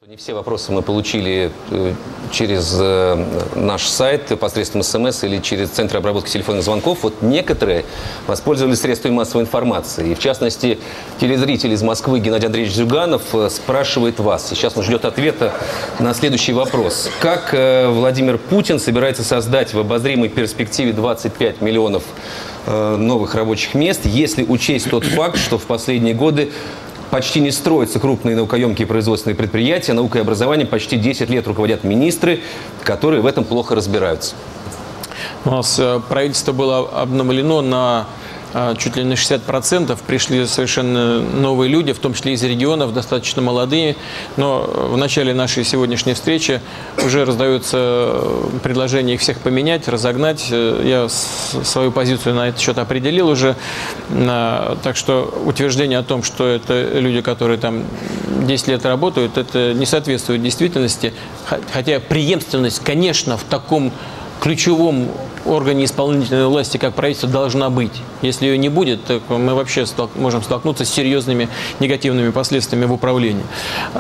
Не все вопросы мы получили через наш сайт, посредством СМС или через Центр обработки телефонных звонков. Вот некоторые воспользовались средствами массовой информации. И в частности, телезритель из Москвы Геннадий Андреевич Зюганов спрашивает вас. Сейчас он ждет ответа на следующий вопрос. Как Владимир Путин собирается создать в обозримой перспективе 25 миллионов новых рабочих мест, если учесть тот факт, что в последние годы почти не строятся крупные наукоемкие производственные предприятия, наукой и образованием почти 10 лет руководят министры, которые в этом плохо разбираются? У нас правительство было обновлено на чуть ли не 60%. Пришли совершенно новые люди, в том числе из регионов, достаточно молодые. Но в начале нашей сегодняшней встречи уже раздаются предложения их всех поменять, разогнать. Я свою позицию на этот счет определил уже. Так что утверждение о том, что это люди, которые там 10 лет работают, это не соответствует действительности. Хотя преемственность, конечно, в таком ключевом органе исполнительной власти, как правительство, должна быть. Если ее не будет, то мы вообще можем столкнуться с серьезными негативными последствиями в управлении. Ну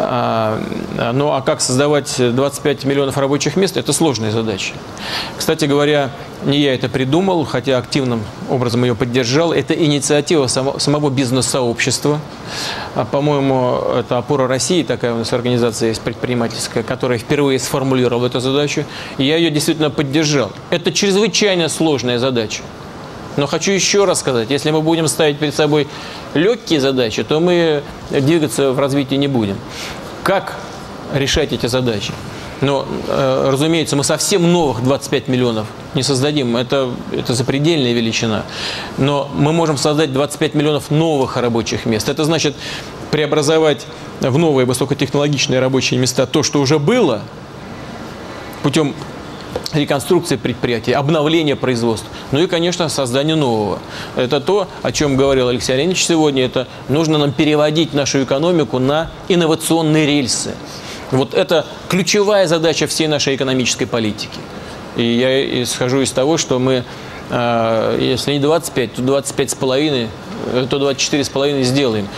а как создавать 25 миллионов рабочих мест – это сложная задача. Кстати говоря, не я это придумал, хотя активным образом ее поддержал. Это инициатива самого бизнес-сообщества. По-моему, это «Опора России», такая у нас организация есть предпринимательская, которая впервые сформулировала эту задачу. И я ее действительно поддержал. Это чрезвычайно сложная задача. Но хочу еще раз сказать, если мы будем ставить перед собой легкие задачи, то мы двигаться в развитии не будем. Как решать эти задачи? Но, разумеется, мы совсем новых 25 миллионов не создадим. Это запредельная величина. Но мы можем создать 25 миллионов новых рабочих мест. Это значит преобразовать в новые высокотехнологичные рабочие места то, что уже было, путем реконструкции предприятий, обновления производства. Ну и, конечно, создание нового. Это то, о чем говорил Алексей Леонидович сегодня. Это нужно нам переводить нашу экономику на инновационные рельсы. Вот это ключевая задача всей нашей экономической политики. И я исхожу из того, что мы, если не 25, то 25,5, то 24,5 сделаем.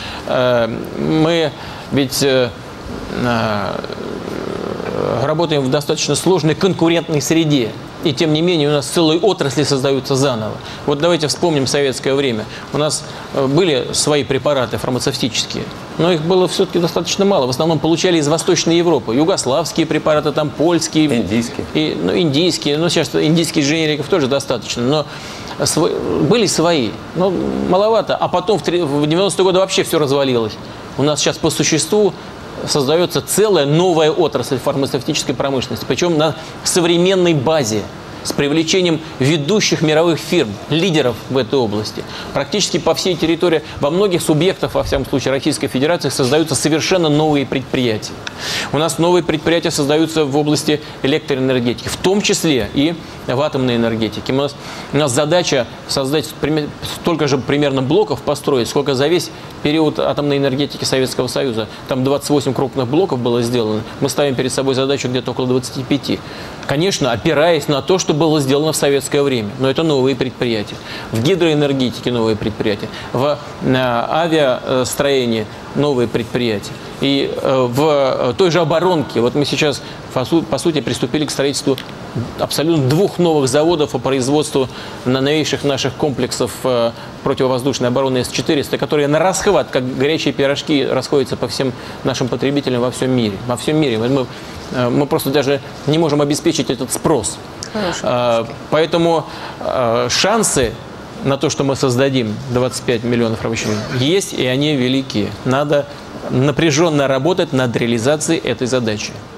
Мы ведь работаем в достаточно сложной конкурентной среде. И тем не менее у нас целые отрасли создаются заново. Вот давайте вспомним советское время. У нас были свои препараты фармацевтические, но их было все-таки достаточно мало. В основном получали из Восточной Европы. Югославские препараты, там польские. Индийские. Индийские. Ну, сейчас индийских дженериков тоже достаточно. Но были свои. Но маловато. А потом в 90-е годы вообще все развалилось. У нас сейчас по существу создается целая новая отрасль фармацевтической промышленности, причем на современной базе, с привлечением ведущих мировых фирм, лидеров в этой области. Практически по всей территории, во многих субъектах, во всяком случае, Российской Федерации, создаются совершенно новые предприятия. У нас новые предприятия создаются в области электроэнергетики, в том числе и в атомной энергетике. У нас задача создать столько же примерно блоков построить, сколько за весь период атомной энергетики Советского Союза. Там 28 крупных блоков было сделано. Мы ставим перед собой задачу где-то около 25. Конечно, опираясь на то, что было сделано в советское время. Но это новые предприятия. В гидроэнергетике новые предприятия. В авиастроении новые предприятия. И в той же оборонке. Вот мы сейчас, по сути, приступили к строительству абсолютно 2 новых заводов по производству новейших наших комплексов противовоздушной обороны С-400, которые на расхват, как горячие пирожки, расходятся по всем нашим потребителям во всем мире. Во всем мире. Мы просто даже не можем обеспечить этот спрос. Поэтому шансы на то, что мы создадим 25 миллионов рабочих мест, есть, и они велики. Надо напряженно работать над реализацией этой задачи.